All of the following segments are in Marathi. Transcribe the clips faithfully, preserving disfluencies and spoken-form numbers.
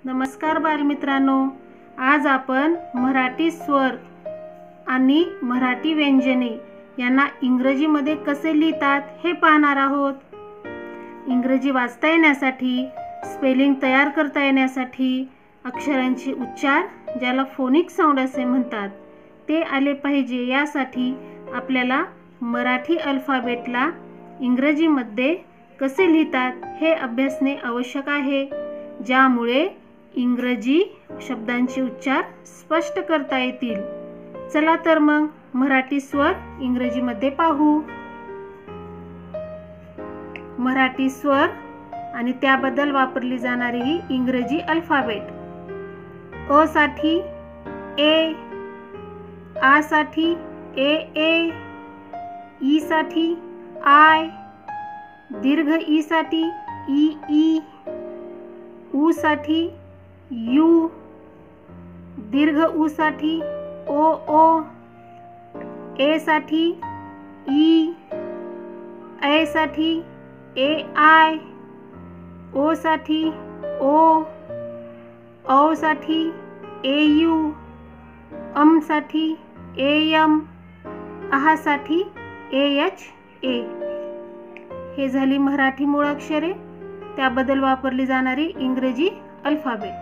नमस्कार बालमित्रांनो, आज आपण मराठी स्वर आणि मराठी व्यंजने यांना इंग्रजीमध्ये कसे लिहितात हे पाहणार आहोत. इंग्रजी वाचता येण्यासाठी, स्पेलिंग तयार करता येण्यासाठी अक्षरांचे उच्चार, ज्याला फोनिक साऊंड असे म्हणतात, ते आले पाहिजे. यासाठी आपल्याला मराठी अल्फाबेटला इंग्रजीमध्ये कसे लिहितात हे अभ्यासणे आवश्यक आहे, ज्यामुळे इंग्रजी शब्दांचे उच्चार स्पष्ट करता येतील. चला तर मग मराठी स्वर इंग्रजीमध्ये पाहू. मराठी स्वर आणि त्याबद्दल वापरली जाणारी ही इंग्रजी अल्फाबेट. अ साठी ए, आ साठी ए ए, ई साठी आय, दीर्घ ई साठी ई ई, उ साठी यू, दीर्घ उ साठी ओ ओ, ए साठी ई, ऐ साठी ए आय, ओ साठी ओ, औ साठी ए यू, अम साठी ए एम, आह साठी ए एच ए. हे झाली मराठी मूळाक्षरे, त्याबद्दल वापरली जाणारी इंग्रजी अल्फाबेट.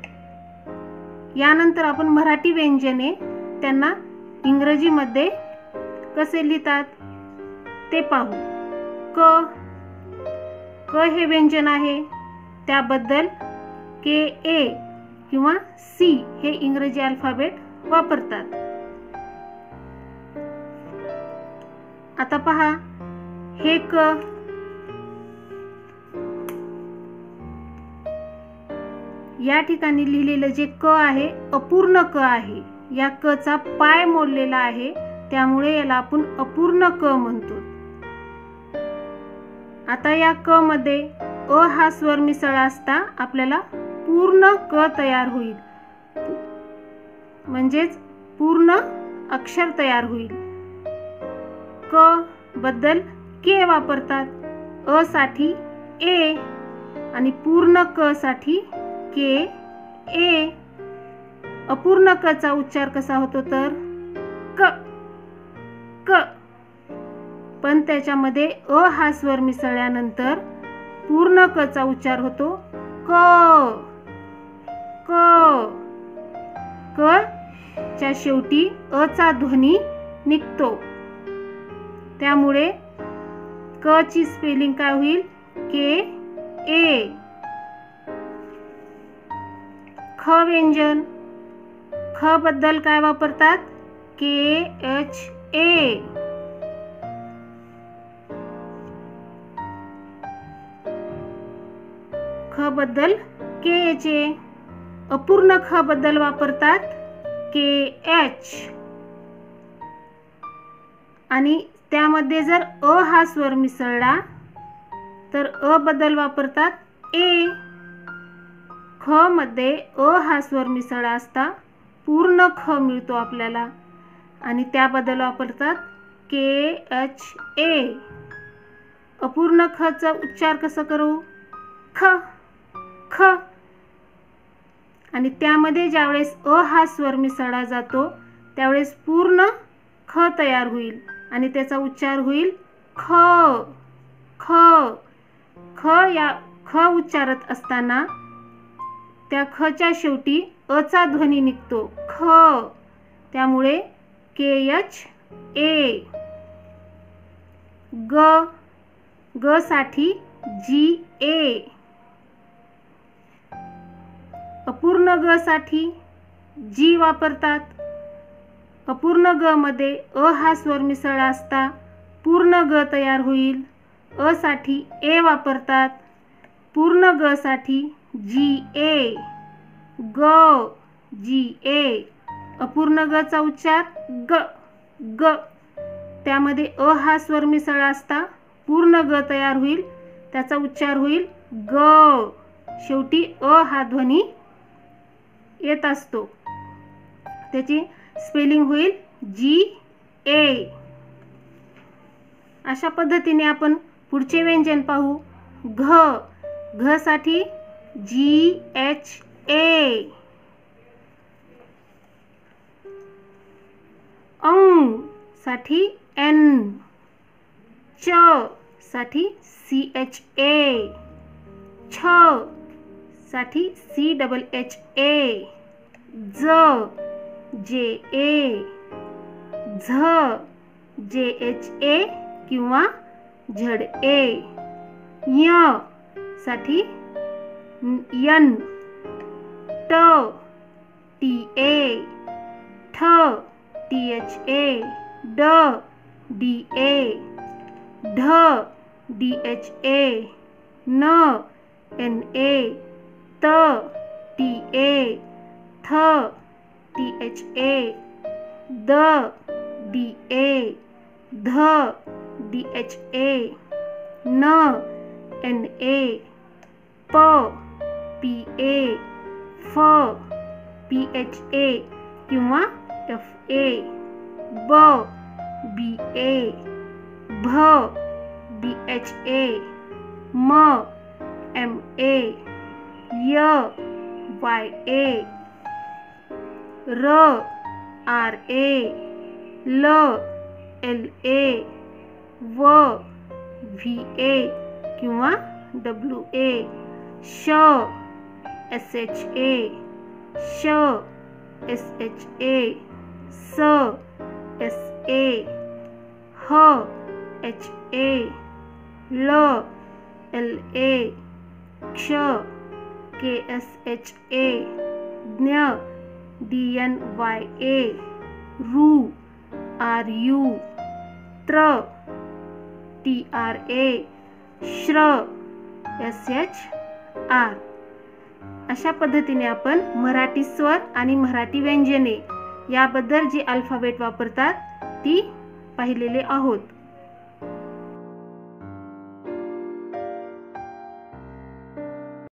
यानंतर आपण मराठी व्यंजने त्यांना इंग्रजीमध्ये कसे लिहितात ते पाहू. क क हे व्यंजन आहे, त्याबद्दल के ए किंवा सी हे इंग्रजी अल्फाबेट वापरतात. आता पहा, हे क या ठिकाणी लिहिलेलं जे क आहे अपूर्ण क आहे. या क चा पाय मोडलेला आहे, त्यामुळे याला आपण अपूर्ण क म्हणतो. आता या क मध्ये अ हा स्वर मिसळला असता आपल्याला पूर्ण क तयार होईल, म्हणजेच पूर्ण अक्षर तयार होईल. क बद्दल के वापरतात. अ साठी ए आणि पूर्ण क साठी के ए. अपूर्ण क चा उच्चार कसा होतो तर क क, पण त्याच्यामध्ये अ हा स्वर मिसळल्यानंतर पूर्ण क चा उच्चार होतो क क. क च्या शेवटी अ चा ध्वनी निघतो, त्यामुळे क ची स्पेलिंग काय होईल के ए. ख व्यंजन. ख बद्दल काय वापरतात के एच ए. ख बद्दल के एच ए. अपूर्ण ख बद्दल वापरतात के एच, आणि त्यामध्ये जर अ हा स्वर मिसळला तर अ बद्दल वापरतात ए. ख मध्ये अ हा स्वर मिसळला असता पूर्ण ख मिळतो आपल्याला, आणि त्याबद्दल वापरतात के एच ए. अपूर्ण ख चा उच्चार कसा करू ख ख, आणि त्यामध्ये ज्यावेळेस अ हा स्वर मिसळला जातो त्यावेळेस पूर्ण ख तयार होईल आणि त्याचा उच्चार होईल ख ख ख. या ख उच्चारत असताना त्या ख च्या शेवटी अ चा ध्वनी निघतो ख, त्यामुळे के एच ए. ग ग साठी जी ए. अपूर्ण ग साठी जी वापरतात. अपूर्ण ग मध्ये अ हा स्वर मिसळला असता पूर्ण ग तयार होईल. अ साठी ए वापरतात. पूर्ण ग साठी जी ए. ग जी ए. अपूर्ण ग चा उच्चार ग ग. त्यामध्ये अ हा स्वर मिसळला असता पूर्ण ग तयार होईल, त्याचा उच्चार होईल ग. शेवटी अ हा ध्वनी येत असतो, त्याची स्पेलिंग होईल जी ए. अशा पद्धतीने आपण पुढचे व्यंजन पाहू. घ घ साठी जी एच ए. औ साठी एन. च साठी सी एच ए. छ साठी सी डबल एच ए. ज जे ए. झ जे एच ए किंवा झड ए. य साठी यन. ट टी ए. ठ टी एच ए. ड डी ए. ढ डी एच ए. न एन ए. त टी ए. थ टी एच ए. द डी ए. ध डी एच ए. न एन ए. प पी ए. फ पी एच ए किंवा एफ ए. ब बी ए. भ बी एच ए. म एम ए. य वाय ए. र आर ए. ल एल ए. व व्ही ए किंवा डब्ल्यू ए. श एस एच ए. श एस एच ए. स एस ए. ह एच ए. ल एल ए. क्ष के एस एच ए. ज्ञ डी एन वाय ए. रू आर यू. त्र टी आर ए. श्र एस एच आर. अशा पद्धतीने आपण मराठी स्वर आणि मराठी व्यंजने याबद्दल जी अल्फाबेट वापरतात ती पाहिलेले आहोत.